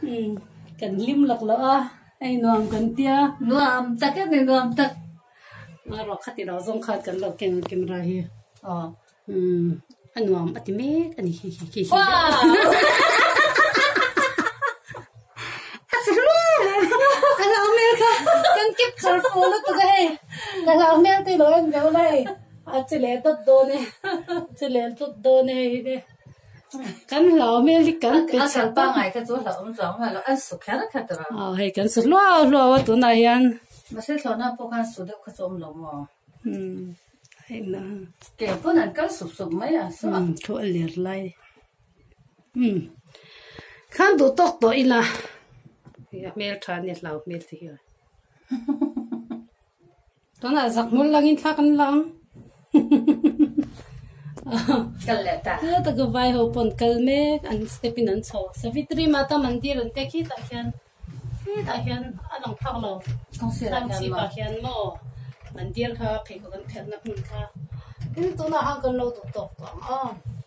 cần lim lọc lỡ ai nuông cần tia nuông tắc cái này nuông tắc mà rồi khát thì đó giống khát cần lọc kem ra hi anh nuông bắt mẹ anh hi wow anh làm mẹ cần kịp khởi phụ nó tụi cái anh làm mẹ thì nói anh béo này chỉ lẽ tốt đô này cần làm mẹ thì cần anh sang ba ngày cái chỗ là ông giống mà là anh sụt khá là khát rồi hay cần sụt lo tụi này anh mà sẽ thằng nào bốc ăn sụt được cái chỗ lồng mà hay là kể bữa nay cái sụt mấy à sụt thôi liệt lại khăn đủ tóc tối là mẹ tràn nhiệt lâu mẹ thì rồi đó là giặc muốn lăng in khác ăn lăng cái lệ ta cái đó cái vai hộp bồn cái mẹ anh stepin anh cho Savitri Mata Mandir anh cái khi ta hiền anh làm thằng lâu không xịt làm là chi bà hiền mò Mandir khác phải có cái phèn nắp mình khác nhưng tôi là hàng cái lâu đủ tóc